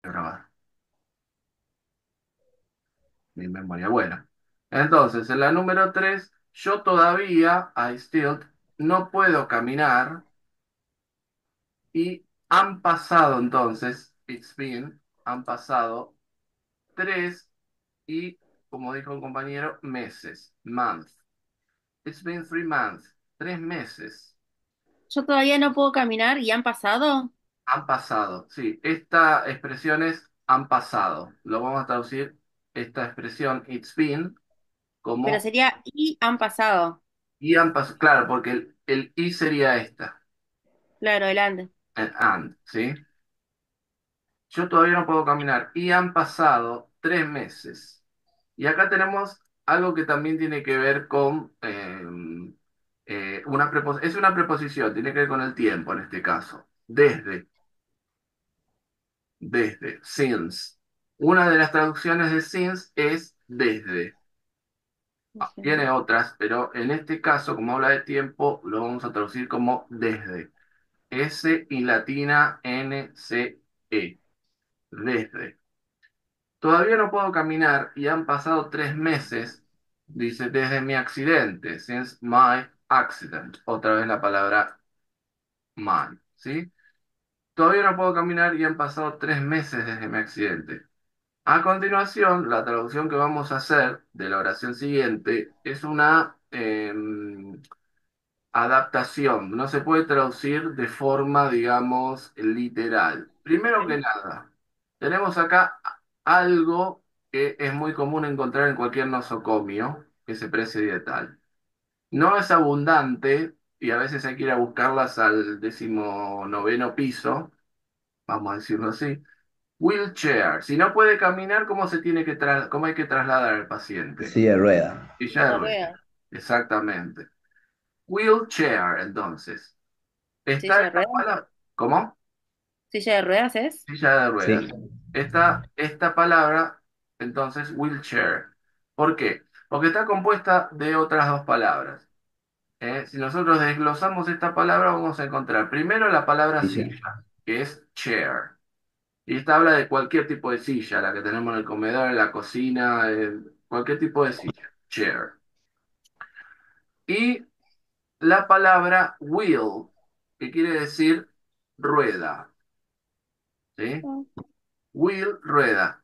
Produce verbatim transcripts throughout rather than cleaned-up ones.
grabar. Mi memoria. Bueno, entonces en la número tres yo todavía, I still, no puedo caminar y han pasado entonces, it's been, han pasado tres y, como dijo un compañero, meses, month. It's been three months, tres meses. Yo todavía no puedo caminar y han pasado, Han pasado, sí, esta expresión es han pasado. Lo vamos a traducir, esta expresión, it's been, pero como sería y han pasado. y han pasado, claro, porque el, el y sería esta. Claro, adelante. And, and, ¿sí? Yo todavía no puedo caminar y han pasado tres meses. Y acá tenemos algo que también tiene que ver con eh, eh, una preposición. Es una preposición, tiene que ver con el tiempo en este caso. Desde, desde, since. Una de las traducciones de since es desde. Ah, tiene otras, pero en este caso, como habla de tiempo, lo vamos a traducir como desde. S y latina N C E. Desde. Todavía no puedo caminar y han pasado tres meses, dice, desde mi accidente, since my accident. Otra vez la palabra my, ¿sí? Todavía no puedo caminar y han pasado tres meses desde mi accidente. A continuación, la traducción que vamos a hacer de la oración siguiente es una em, adaptación. No se puede traducir de forma, digamos, literal. Primero que nada, tenemos acá algo que es muy común encontrar en cualquier nosocomio que se precie de tal. No es abundante y a veces hay que ir a buscarlas al decimonoveno piso, vamos a decirlo así. Wheelchair. Si no puede caminar, ¿cómo se tiene que tra- cómo hay que trasladar al paciente? Silla de rueda. Silla de Silla de ruedas. ruedas. Exactamente. Wheelchair, entonces. Está Silla de esta ruedas. palabra. ¿Cómo? Silla de ruedas es. Silla de ruedas. Sí, Está esta palabra, entonces, wheelchair. ¿Por qué? Porque está compuesta de otras dos palabras. ¿Eh? Si nosotros desglosamos esta palabra, vamos a encontrar primero la palabra silla. silla, que es chair. Y esta habla de cualquier tipo de silla, la que tenemos en el comedor, en la cocina, eh, cualquier tipo de silla. Chair. Y la palabra wheel, que quiere decir rueda. ¿Sí? Wheel, rueda.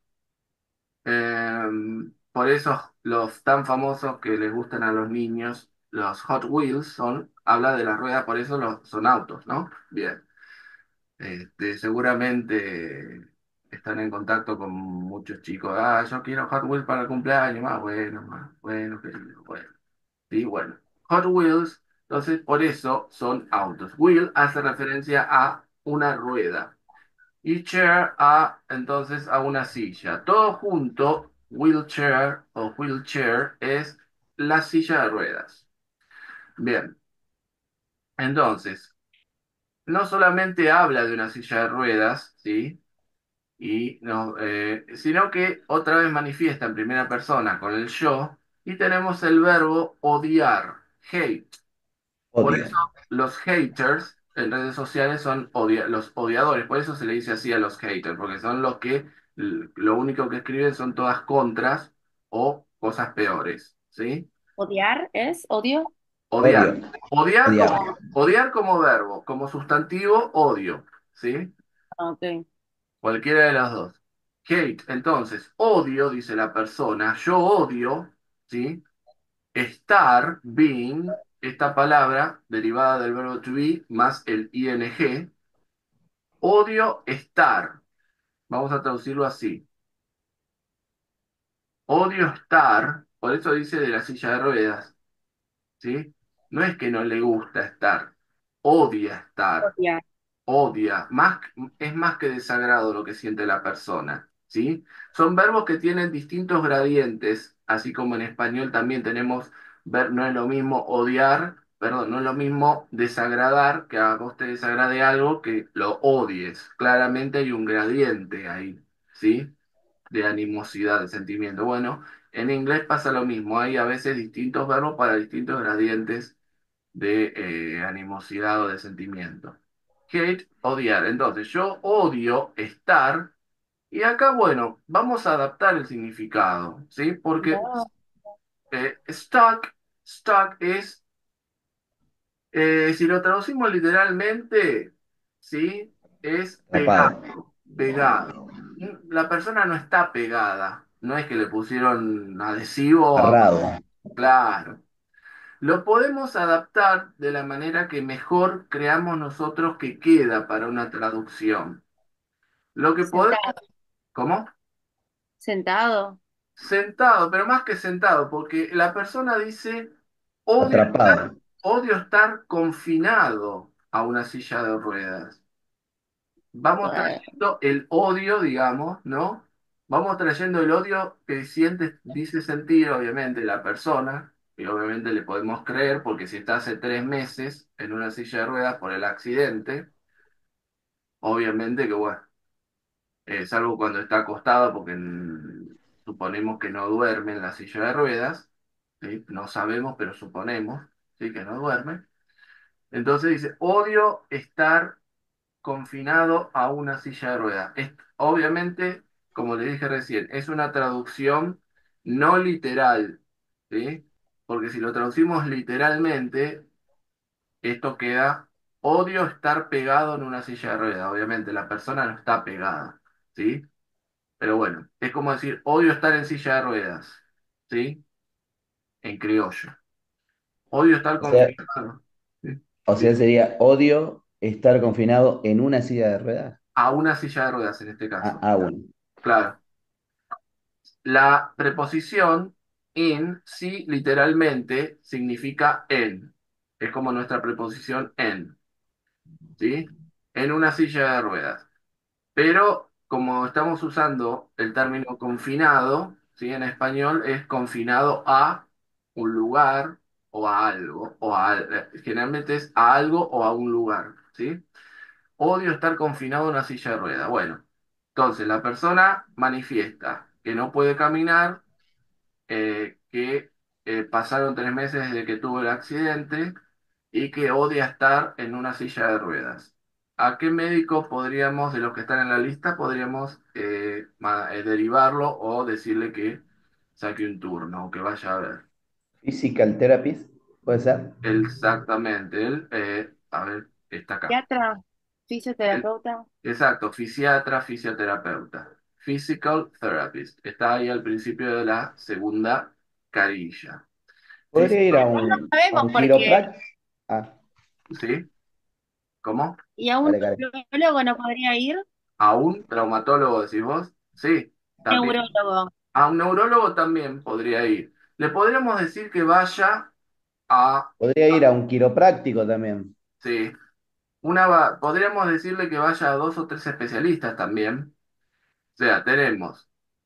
Eh, por eso los tan famosos que les gustan a los niños, los Hot Wheels, son, habla de las ruedas, por eso los, son autos, ¿no? Bien. Este, seguramente están en contacto con muchos chicos. Ah, yo quiero Hot Wheels para el cumpleaños. Más bueno, más bueno, querido. Bueno, sí, bueno. Hot Wheels, entonces por eso son autos. Wheel hace referencia a una rueda. Y chair a, entonces, a una silla. Todo junto, wheelchair o wheelchair es la silla de ruedas. Bien, entonces, no solamente habla de una silla de ruedas, ¿sí? Y no, eh, sino que otra vez manifiesta en primera persona con el yo y tenemos el verbo odiar, hate. Por Odio. eso los haters en redes sociales son odia- los odiadores, por eso se le dice así a los haters, porque son los que l- lo único que escriben son todas contras o cosas peores, ¿sí? Odiar es odio. Odio. Odiar. Odiar Odiar. como, odiar como verbo, como sustantivo, odio, ¿sí? Ah, ok. Cualquiera de las dos. Hate, entonces, odio, dice la persona, yo odio, ¿sí? Estar, being, esta palabra derivada del verbo to be más el ing, odio estar. Vamos a traducirlo así. Odio estar, por eso dice de la silla de ruedas, ¿sí? No es que no le gusta estar, odia estar. Odiar. Odia, más, es más que desagrado lo que siente la persona, ¿sí? Son verbos que tienen distintos gradientes, así como en español también tenemos, ver, no es lo mismo odiar, perdón, no es lo mismo desagradar, que a vos te desagrade algo, que lo odies. Claramente hay un gradiente ahí, ¿sí? De animosidad, de sentimiento. Bueno, en inglés pasa lo mismo, hay a veces distintos verbos para distintos gradientes de eh, animosidad o de sentimiento. Hate, odiar. Entonces, yo odio estar Y acá, bueno, vamos a adaptar el significado, ¿sí? Porque No, eh, stuck, stuck es, eh, si lo traducimos literalmente, ¿sí? Es Atrapado, pegado, pegado. La persona no está pegada, no es que le pusieron adhesivo a... amarrado. Claro. Lo podemos adaptar de la manera que mejor creamos nosotros que queda para una traducción. Lo que podemos, sentado, ¿cómo? sentado. Sentado, pero más que sentado, porque la persona dice, odio estar, Atrapado. odio estar confinado a una silla de ruedas. Vamos Bueno, trayendo el odio, digamos, ¿no? Vamos trayendo el odio que siente, dice sentir, obviamente, la persona, y obviamente le podemos creer, porque si está hace tres meses en una silla de ruedas por el accidente, obviamente que, bueno, eh, salvo cuando está acostado, porque mm, suponemos que no duerme en la silla de ruedas, ¿sí? No sabemos, pero suponemos, ¿sí? Que no duerme. Entonces dice, odio estar confinado a una silla de ruedas. Es, obviamente, como le dije recién, es una traducción no literal, ¿sí? Porque si lo traducimos literalmente, esto queda, odio estar pegado en una silla de ruedas. Obviamente, la persona no está pegada, ¿sí? Pero bueno, es como decir, odio estar en silla de ruedas, ¿sí? En criollo. Odio estar O sea, confinado, ¿sí? o sea, sería odio estar confinado en una silla de ruedas. A una silla de ruedas en este Ah, caso. ah, bueno. Claro. La preposición in sí literalmente significa en. Es como nuestra preposición en, ¿sí? En una silla de ruedas. Pero como estamos usando el término confinado, ¿sí? En español es confinado a un lugar o a algo, o a, al- generalmente es a algo o a un lugar, ¿sí? Odio estar confinado en una silla de ruedas. Bueno, entonces la persona manifiesta que no puede caminar, eh, que eh, pasaron tres meses desde que tuvo el accidente y que odia estar en una silla de ruedas. ¿A qué médico podríamos, de los que están en la lista, podríamos eh, ma- eh, derivarlo o decirle que saque un turno o que vaya a ver? Physical therapist, ¿puede ser? Exactamente, él, eh, a ver, está acá. psiquiatra, El- fisioterapeuta. exacto, fisiatra, fisioterapeuta. Physical therapist. Está ahí al principio de la segunda carilla. Podría ir a Después no un, a sabemos un porque, quiropráctico. Ah, ¿Sí? ¿Cómo? y a un dale, Karen. neurólogo no podría ir, ¿A un traumatólogo decís vos? Sí, también. neurólogo. A un neurólogo también podría ir. Le podríamos decir que vaya a, Podría ir a un quiropráctico también. sí, una va- podríamos decirle que vaya a dos o tres especialistas también. O sea, tenemos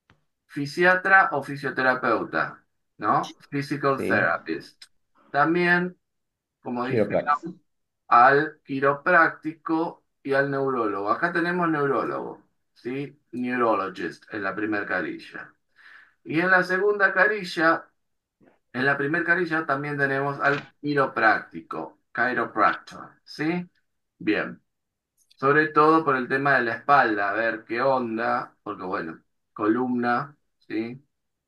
fisiatra o fisioterapeuta, ¿no? Physical Sí, therapist. También, como dije, quiropráctico. al quiropráctico y al neurólogo. Acá tenemos neurólogo, ¿sí? Neurologist en la primera carilla. Y en la segunda carilla, en la primera carilla también tenemos al quiropráctico, chiropractor, ¿sí? Bien, sobre todo por el tema de la espalda, a ver qué onda, porque bueno, columna, ¿sí?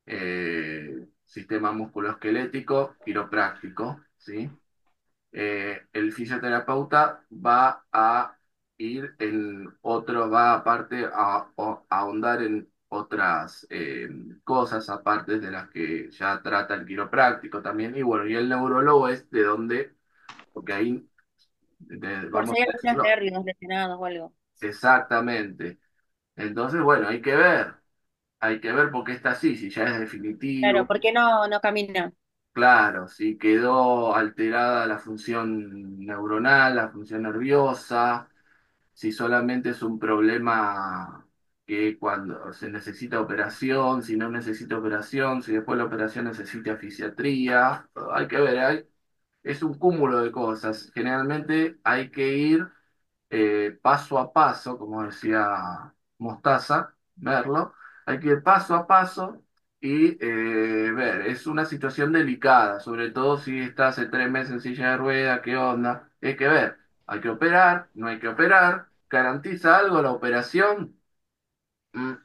Eh, sistema musculoesquelético, quiropráctico, ¿sí? Eh, el fisioterapeuta va a ir en otro, va aparte a, a ahondar en otras eh, cosas aparte de las que ya trata el quiropráctico también. Y bueno, y el neurólogo es de donde, porque ahí de- Por si vamos hay a algunos decirlo nervios lesionados o algo. exactamente. Entonces, bueno, hay que ver, hay que ver por qué está así, si ya es Claro, definitivo. ¿por qué no, no camina? Claro, si quedó alterada la función neuronal, la función nerviosa, si solamente es un problema que cuando se necesita operación, si no necesita operación, si después la operación necesita fisiatría, hay que ver, hay, es un cúmulo de cosas. Generalmente hay que ir eh, paso a paso, como decía Mostaza, verlo, hay que ir paso a paso y eh, ver, es una situación delicada, sobre todo si está hace tres meses en silla de rueda, qué onda, hay que ver, hay que operar, no hay que operar, garantiza algo la operación. Mm,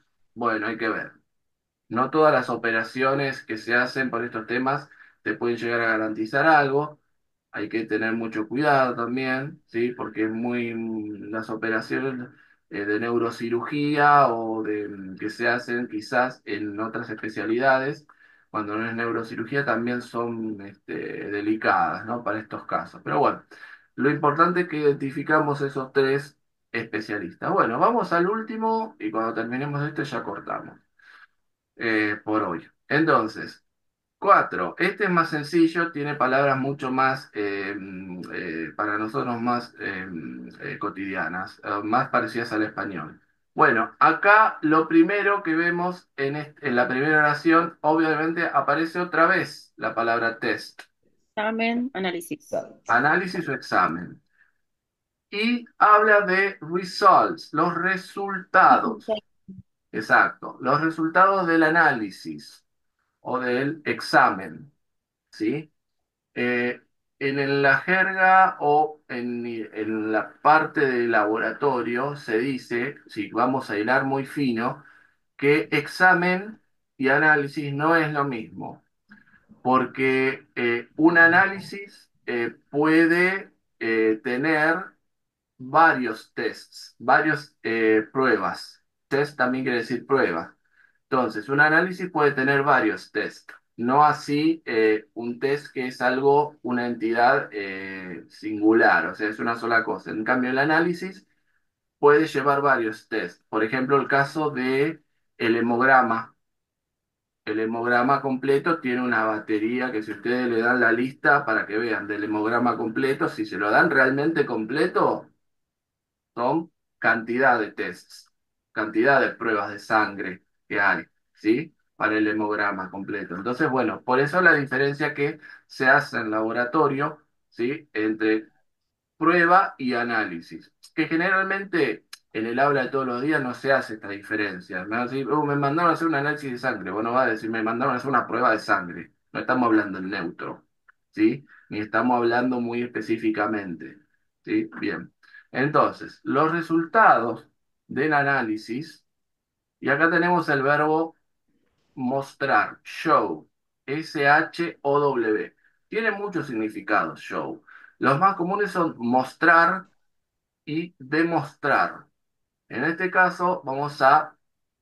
Bueno, hay que ver. No todas las operaciones que se hacen por estos temas te pueden llegar a garantizar algo. Hay que tener mucho cuidado también, ¿sí? Porque es muy mm, las operaciones eh, de neurocirugía o de mm, que se hacen quizás en otras especialidades, cuando no es neurocirugía, también son este, delicadas, ¿no? Para estos casos. Pero bueno, lo importante es que identificamos esos tres especialistas. Bueno, vamos al último y cuando terminemos esto ya cortamos eh, por hoy. Entonces, cuatro. Este es más sencillo, tiene palabras mucho más, eh, mm, eh, para nosotros más eh, eh, cotidianas, eh, más parecidas al español. Bueno, acá lo primero que vemos en, est- en la primera oración, obviamente aparece otra vez la palabra test, Examen, análisis. Exacto. análisis o examen. Y habla de results, los resultados. Exacto, los resultados del análisis o del examen. ¿Sí? Eh, en la jerga o en, en la parte del laboratorio se dice, si vamos a hilar muy fino, que examen y análisis no es lo mismo, porque eh, un análisis eh, puede eh, tener varios tests, varias pruebas. Test también quiere decir prueba. Entonces, un análisis puede tener varios tests, no así eh, un test que es algo, una entidad eh, singular, o sea, es una sola cosa. En cambio, el análisis puede llevar varios tests. Por ejemplo, el caso de el hemograma. El hemograma completo tiene una batería que si ustedes le dan la lista para que vean del hemograma completo, si se lo dan realmente completo, son cantidad de tests, cantidad de pruebas de sangre que hay, ¿sí? Para el hemograma completo. Entonces, bueno, por eso la diferencia que se hace en laboratorio, ¿sí? Entre prueba y análisis, que generalmente en el aula de todos los días no se hace esta diferencia. Me van a decir, "Uh, me mandaron a hacer un análisis de sangre". Bueno, va a decir, me mandaron a hacer una prueba de sangre. No estamos hablando en neutro, ¿sí? Ni estamos hablando muy específicamente, ¿sí? Bien. Entonces, los resultados del análisis, y acá tenemos el verbo mostrar, show, S H O W. Tiene muchos significados, show. Los más comunes son mostrar y demostrar. En este caso vamos a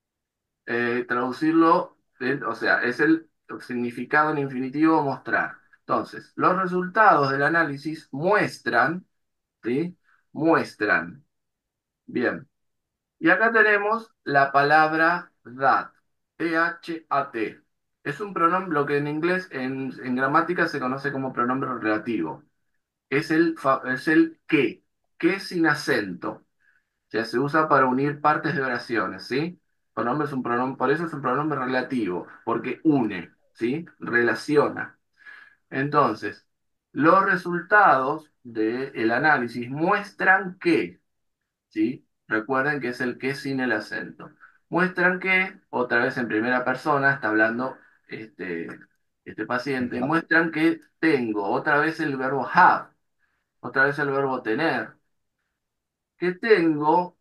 eh, traducirlo, en- o sea, es el significado en infinitivo mostrar. Entonces, los resultados del análisis muestran, ¿sí? Muestran. Bien. Y acá tenemos la palabra that, T H A T. Es un pronombre, lo que en inglés, en, en gramática se conoce como pronombre relativo. Es el, fa- es el que, que sin acento. O sea, se usa para unir partes de oraciones, ¿sí? Pronombre es un pronombre, por eso es un pronombre relativo, porque une, ¿sí? Relaciona. Entonces, los resultados del análisis muestran que, ¿sí? Recuerden que es el que sin el acento. Muestran que, otra vez en primera persona, está hablando este, este paciente, Ajá. muestran que tengo, otra vez el verbo have, otra vez el verbo tener, que tengo,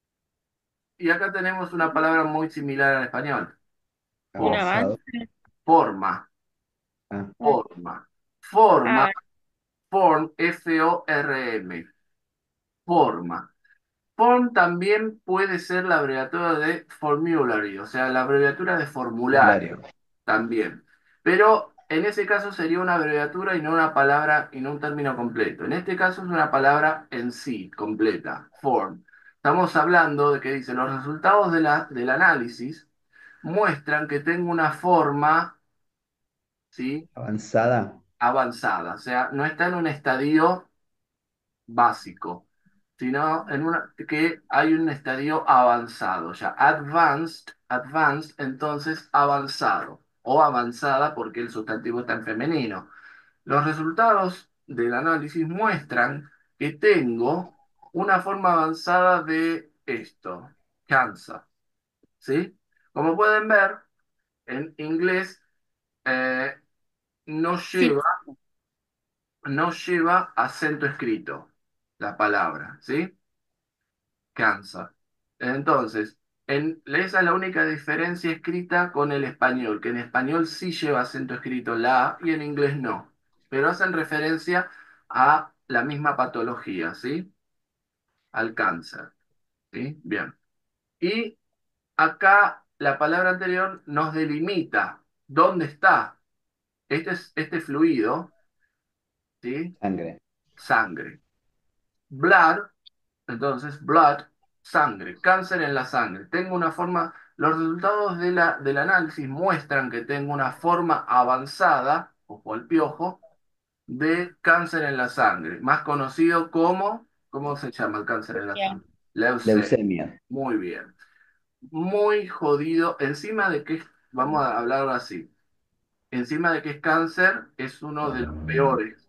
y acá tenemos una palabra muy similar al español, Un for- Avanzado. avance. forma, Ah, Ah, forma, forma, ah, form, F O R M, forma. Form también puede ser la abreviatura de formulary, o sea, la abreviatura de formulario formulario. también. Pero en ese caso sería una abreviatura y no una palabra y no un término completo. En este caso es una palabra en sí, completa, form. Estamos hablando de que dice, los resultados de la, del análisis muestran que tengo una forma, ¿sí? Avanzada. Avanzada, o sea, no está en un estadio básico, sino en una que hay un estadio avanzado, ya advanced, advanced, entonces avanzado o avanzada porque el sustantivo está en femenino. Los resultados del análisis muestran que tengo una forma avanzada de esto, cancer, ¿sí? Como pueden ver, en inglés eh, no sí. lleva, no lleva acento escrito la palabra, ¿sí? Cansa. Entonces, En, esa es la única diferencia escrita con el español, que en español sí lleva acento escrito la A y en inglés no. Pero hacen referencia a la misma patología, ¿sí? Al cáncer, ¿sí? Bien. Y acá la palabra anterior nos delimita dónde está este, es- este fluido, ¿sí? Sangre. Sangre. Blood, entonces, blood, sangre, cáncer en la sangre. Tengo una forma, los resultados de la, del análisis muestran que tengo una forma avanzada, ojo al piojo, de cáncer en la sangre, más conocido como, ¿cómo se llama el cáncer en la Ya. sangre? Leucemia. Leucemia. Muy bien. Muy jodido. Encima de que, es- vamos a hablarlo así, encima de que es cáncer, es uno de los peores,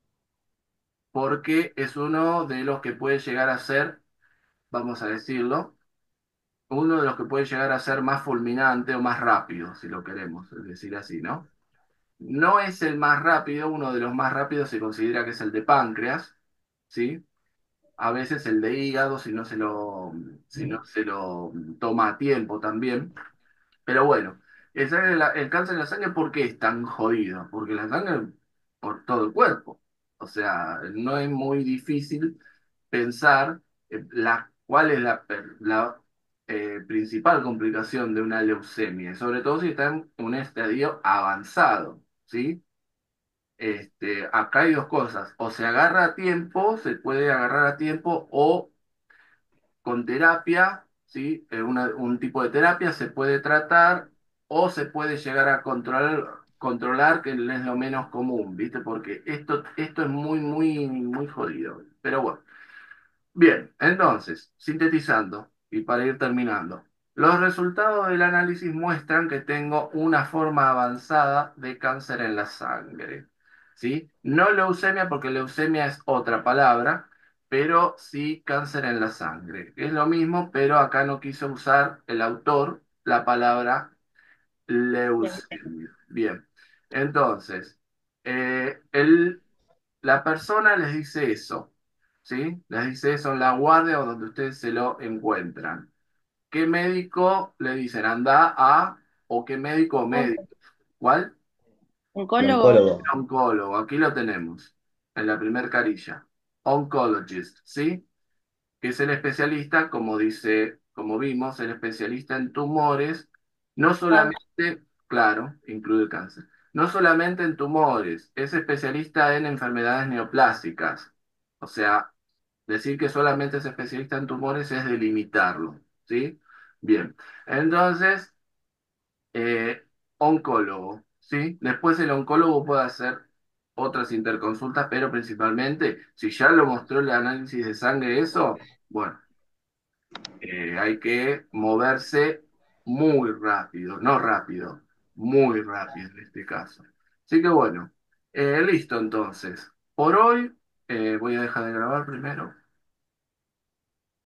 porque es uno de los que puede llegar a ser, vamos a decirlo, uno de los que puede llegar a ser más fulminante o más rápido, si lo queremos decir así, ¿no? No es el más rápido, uno de los más rápidos se considera que es el de páncreas, ¿sí? A veces el de hígado, si no se lo, si no se lo toma a tiempo también. Pero bueno, el, sangre- la- el cáncer de la sangre, ¿por qué es tan jodido? Porque la sangre por todo el cuerpo. O sea, no es muy difícil pensar eh, la, cuál es la, per- la eh, principal complicación de una leucemia, sobre todo si está en un estadio avanzado, ¿sí? Este, acá hay dos cosas, o se agarra a tiempo, se puede agarrar a tiempo, o con terapia, ¿sí? Eh, una- un tipo de terapia se puede tratar o se puede llegar a controlar, controlar, que es lo menos común, ¿viste? Porque esto, esto es muy, muy, muy jodido. Pero bueno. Bien, entonces, sintetizando y para ir terminando, los resultados del análisis muestran que tengo una forma avanzada de cáncer en la sangre, ¿sí? No leucemia porque leucemia es otra palabra, pero sí cáncer en la sangre. Es lo mismo, pero acá no quiso usar el autor la palabra leucemia. Bien, entonces, eh, el la persona les dice eso, ¿sí? Les dice eso en la guardia o donde ustedes se lo encuentran. ¿Qué médico le dicen? Anda a, o qué médico o médico. On- ¿Cuál? El Oncólogo. oncólogo. Oncólogo. Aquí lo tenemos, en la primer carilla. Oncologist, ¿sí? Que es el especialista, como dice, como vimos, el especialista en tumores, no Cáncer. solamente, claro, incluye el cáncer, no solamente en tumores, es especialista en enfermedades neoplásicas. O sea, decir que solamente es especialista en tumores es delimitarlo, ¿sí? Bien, entonces, eh, oncólogo, ¿sí? Después el oncólogo puede hacer otras interconsultas, pero principalmente, si ya lo mostró el análisis de sangre, eso, bueno, eh, hay que moverse muy rápido, no rápido, muy rápido en este caso. Así que bueno, eh, listo entonces. Por hoy, eh, voy a dejar de grabar primero.